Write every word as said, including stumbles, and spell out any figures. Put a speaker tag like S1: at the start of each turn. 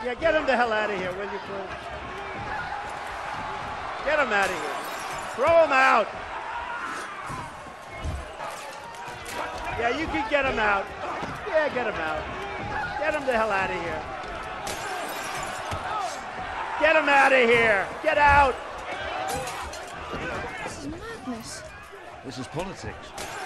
S1: Yeah, get him the hell out of here, will you, please? Get him out of here. Throw him out. Yeah, you can get him out. Yeah, get him out. Get him the hell out of here. Get him out of here. Get out.
S2: This is madness.
S3: This is politics.